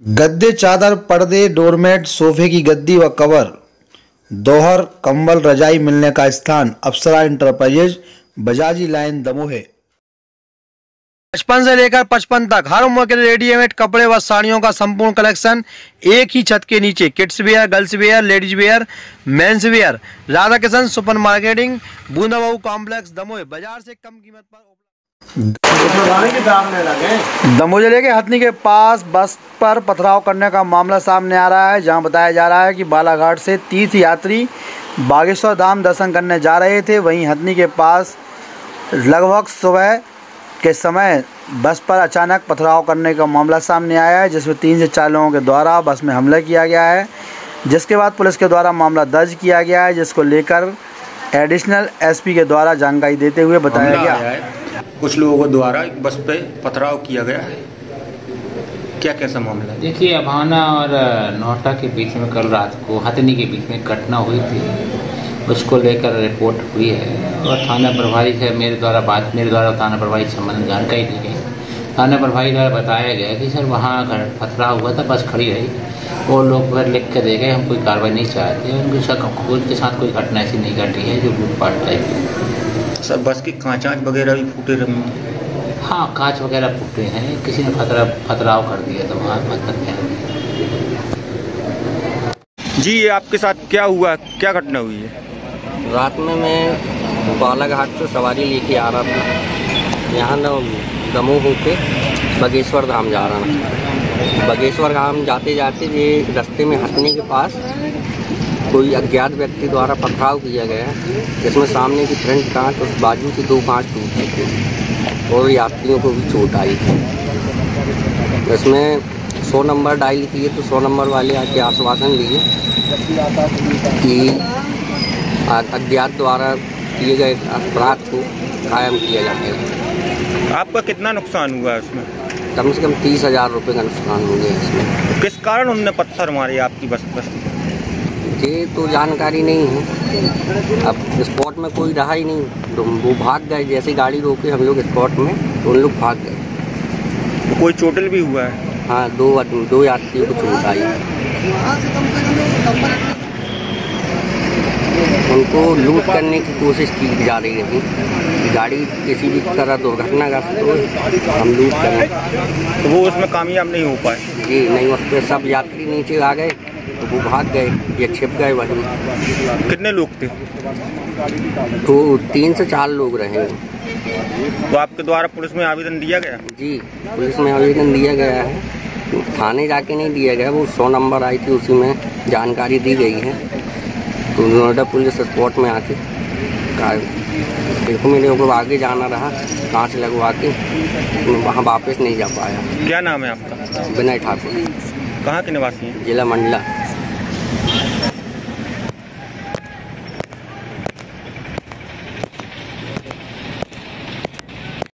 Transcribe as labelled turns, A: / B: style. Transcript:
A: गद्दे, चादर, पर्दे, डोरमेट, सोफे की गद्दी व कवर, दोहर, कंबल, रजाई मिलने का स्थान अप्सरा इंटरप्राइजेज, बजाजी लाइन, दमोह। 55 से लेकर 55 तक हर उम्र के रेडीमेड कपड़े व साड़ियों का संपूर्ण कलेक्शन एक ही छत के नीचे। Kids wear, girls wear, ladies wear, men's wear. Radha Kishan super marketing, Bundabau complex, Damoh. बाजार से कम कीमत पर दमोह जिले के हथनी के पास बस पर पथराव करने का मामला सामने आ रहा है, जहां बताया जा रहा है कि बालाघाट से तीर्थ यात्री बागेश्वर धाम दर्शन करने जा रहे थे। वहीं हथनी के पास लगभग सुबह के समय बस पर अचानक पथराव करने का मामला सामने आया है, जिसमें 3 से 4 लोगों के द्वारा बस में हमला किया गया है, जिसके बाद पुलिस के द्वारा मामला दर्ज किया गया है, जिसको लेकर एडिशनल एसपी के द्वारा जानकारी देते हुए बताया गया है
B: कुछ लोगों द्वारा बस पे पथराव किया गया है। क्या कैसा मामला है? देखिए,
C: अभाना और नोहटा के बीच में कल रात को हथनी के बीच में घटना हुई थी, उसको लेकर रिपोर्ट हुई है और थाना प्रभारी से मेरे द्वारा थाना प्रभारी से संबंधित जानकारी दी गई। थाना प्रभारी द्वारा बताया गया कि सर वहाँ पथराव हुआ था, बस खड़ी रही, वो लोग फिर लिख के दे गए, हम कोई कार्रवाई नहीं चाहते। उनके साथ कोई घटना ऐसी नहीं घटी है जो लूटपाट टाइप की।
B: सर बस की कांच वगैरह भी फूटे रहे?
C: हाँ, कांच वगैरह फूटे हैं, किसी ने पथराव कर दिया तो वहाँ
B: जी। ये आपके साथ क्या हुआ, क्या घटना हुई है?
D: रात में मैं बालाघाट से सवारी लेके आ रहा था, यहाँ न दमोह होके बागेश्वर धाम जा रहा था। बागेश्वर धाम जाते जाते ये रास्ते में हथनी के पास कोई अज्ञात व्यक्ति द्वारा पथराव किया गया है, जिसमें सामने की फ्रंट कांच और बाजू की 2 कांच टूटे थे और यात्रियों को भी चोट आई थी। इसमें 100 नंबर डायल किए तो 100 नंबर वाले आके आश्वासन दिए कि अज्ञात द्वारा किए गए अपराध को कायम किया जाएगा।
B: आपका कितना नुकसान हुआ इसमें?
D: कम से कम 30,000 रुपये का नुकसान हो गया इसमें।
B: किस कारण उन्होंने पत्थर मारे आपकी बस पर?
D: ये तो जानकारी नहीं है, अब स्पॉट में कोई रहा ही नहीं, तो वो भाग गए। जैसे गाड़ी रोके हम लोग स्पॉट में तो उन लोग भाग गए।
B: तो कोई चोटिल भी हुआ है?
D: हाँ, 2 यात्रियों को चोट आई। उनको लूट करने की कोशिश की जा रही है, गाड़ी किसी भी तरह दुर्घटनाग्रस्त हो हम लूट करें,
B: तो वो उसमें कामयाब नहीं हो पाए?
D: जी नहीं, उस पर सब यात्री नीचे आ गए तो वो भाग गए, ये छिप गए वहीं।
B: कितने लोग थे?
D: तो 3 से 4 लोग रहे।
B: तो आपके द्वारा पुलिस में आवेदन दिया गया?
D: जी, पुलिस में आवेदन दिया गया है, थाने जाके नहीं दिया गया, वो 100 नंबर आई थी, उसी में जानकारी दी गई है। तो नोएडा पुलिस स्पॉट में आके देखो, मेरे को आगे जाना रहा, कांच लगवा के वहाँ वापस नहीं जा पाया।
B: क्या नाम है आपका?
D: विनय ठाकुर।
B: कहाँ के निवासी हैं?
D: जिला मंडला।